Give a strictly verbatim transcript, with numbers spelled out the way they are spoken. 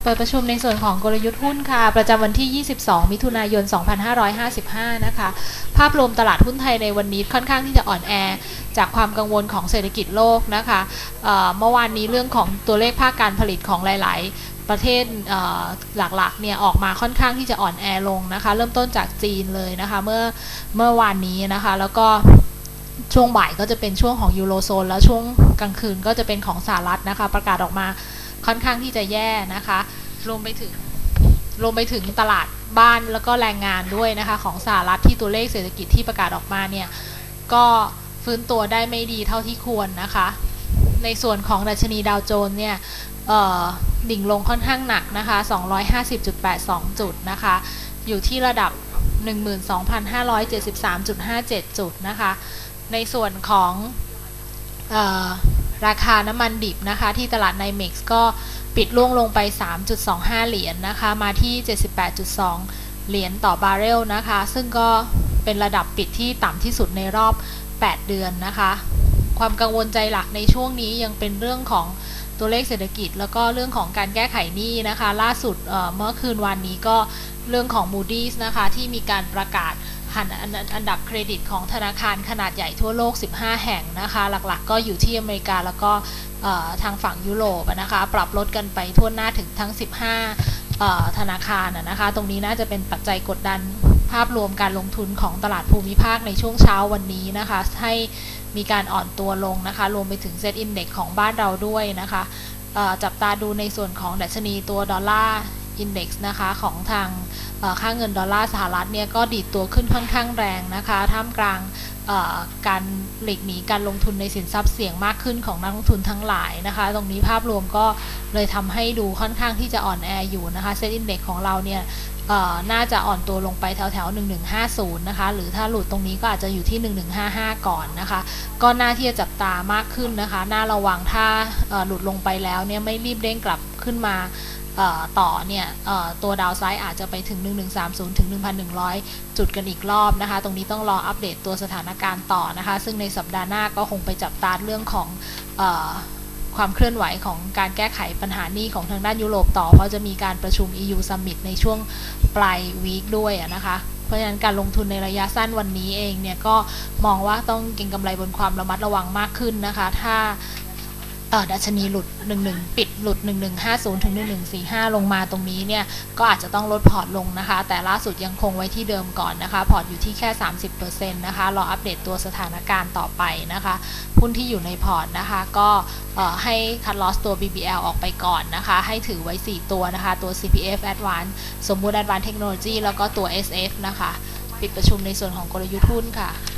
เปิดประชุมในส่วนของกลยุทธ์หุ้นค่ะประจำวันที่ยี่สิบสองมิถุนายนสองพันห้าร้อยห้าสิบห้านะคะภาพรวมตลาดหุ้นไทยในวันนี้ค่อนข้างที่จะอ่อนแอจากความกังวลของเศรษฐกิจโลกนะคะเอ่อเมื่อวานนี้เรื่องของตัวเลขภาคการผลิตของหลายๆประเทศหลักๆเนี่ยออกมาค่อนข้างที่จะอ่อนแอลงนะคะเริ่มต้นจากจีนเลยนะคะเมื่อเมื่อวานนี้นะคะแล้วก็ช่วงบ่ายก็จะเป็นช่วงของยูโรโซนแล้วช่วงกลางคืนก็จะเป็นของสหรัฐนะคะประกาศออกมาค่อนข้างที่จะแย่นะคะรวมไปถึงรวมไปถึงตลาดบ้านแล้วก็แรงงานด้วยนะคะของสหรัฐที่ตัวเลขเศรษฐกิจที่ประกาศออกมาเนี่ยก็ฟื้นตัวได้ไม่ดีเท่าที่ควรนะคะในส่วนของดัชนีดาวโจนส์เนี่ยดิ่งลงค่อนข้างหนักนะคะ สองร้อยห้าสิบจุดแปดสอง จุดนะคะอยู่ที่ระดับ หนึ่งหมื่นสองพันห้าร้อยเจ็ดสิบสามจุดห้าเจ็ด จุดนะคะในส่วนของเอ่อราคาน้ำมันดิบนะคะที่ตลาดไนเม็กซ์ก็ปิดล่วงลงไป สามจุดสองห้า เหรียญ น, นะคะมาที่ เจ็ดสิบแปดจุดสอง เหรียญต่อบาร์เรลนะคะซึ่งก็เป็นระดับปิดที่ต่ำที่สุดในรอบแปดเดือนนะคะความกังวลใจหลักในช่วงนี้ยังเป็นเรื่องของตัวเลขเศรษฐกิจแล้วก็เรื่องของการแก้ไขหนี้นะคะล่าสุด เ, เมื่อคืนวันนี้ก็เรื่องของ Moody's นะคะที่มีการประกาศหันอันดับเครดิตของธนาคารขนาดใหญ่ทั่วโลกสิบห้าแห่งนะคะหลักๆก็อยู่ที่อเมริกาแล้วก็ทางฝั่งยุโรปนะคะปรับลดกันไปทั่วหน้าถึงทั้งสิบห้าธนาคารนะคะตรงนี้น่าจะเป็นปัจจัยกดดันภาพรวมการลงทุนของตลาดภูมิภาคในช่วงเช้าวันนี้นะคะให้มีการอ่อนตัวลงนะคะรวมไปถึงเซ็ตอินเด็กซ์ของบ้านเราด้วยนะคะจับตาดูในส่วนของดัชนีตัวดอลลาร์อินเด็กซ์นะคะของทางค่าเงินดอลลาร์สหรัฐเนี่ยก็ดีดตัวขึ้นค่อนข้างแรงนะคะท่ามกลางการหลีกหนีการลงทุนในสินทรัพย์เสี่ยงมากขึ้นของนักลงทุนทั้งหลายนะคะตรงนี้ภาพรวมก็เลยทำให้ดูค่อนข้างที่จะอ่อนแออยู่นะคะเซ็ตอินเด็กซ์ของเราเนี่ยน่าจะอ่อนตัวลงไปแถวแถวหนึ่งหนึ่งห้าศูนย์นะคะหรือถ้าหลุดตรงนี้ก็อาจจะอยู่ที่หนึ่งหนึ่งห้าห้าก่อนนะคะก็น่าที่จะจับตามากขึ้นนะคะน่าระวังถ้าหลุดลงไปแล้วเนี่ยไม่รีบเด้งกลับขึ้นมาต่อเนี่ยตัวดาวไซด์อาจจะไปถึงหนึ่งหนึ่งสามศูนย์ถึง หนึ่งพันหนึ่งร้อย จุดกันอีกรอบนะคะตรงนี้ต้องรออัปเดตตัวสถานการณ์ต่อนะคะซึ่งในสัปดาห์หน้าก็คงไปจับตาเรื่องของเอ่อความเคลื่อนไหวของการแก้ไขปัญหาหนี้ของทางด้านยุโรปต่อเพราะจะมีการประชุม อี ยู Summit ในช่วงปลายวีคด้วยนะคะเพราะฉะนั้นการลงทุนในระยะสั้นวันนี้เองเนี่ยก็มองว่าต้องเก็งกำไรบนความระมัดระวังมากขึ้นนะคะถ้าดัชนีหลุดหนึ่งสิบปิดหลุดหนึ่งหนึ่งห้าศูนย์ถึงหนึ่งหนึ่งสี่ห้าลงมาตรงนี้เนี่ยก็อาจจะต้องลดพอร์ตลงนะคะแต่ล่าสุดยังคงไว้ที่เดิมก่อนนะคะพอร์ตอยู่ที่แค่ สามสิบเปอร์เซ็นต์ นะคะรออัปเดตตัวสถานการณ์ต่อไปนะคะหุ้นที่อยู่ในพอร์ตนะคะก็ให้คัทลอสตัว บี บี แอล ออกไปก่อนนะคะให้ถือไว้สี่ตัวนะคะตัว ซี พี เอฟ Advance สมมุติ Advance Technology แล้วก็ตัว เอส เอฟ นะคะปิดประชุมในส่วนของกลยุทธ์หุ้นค่ะ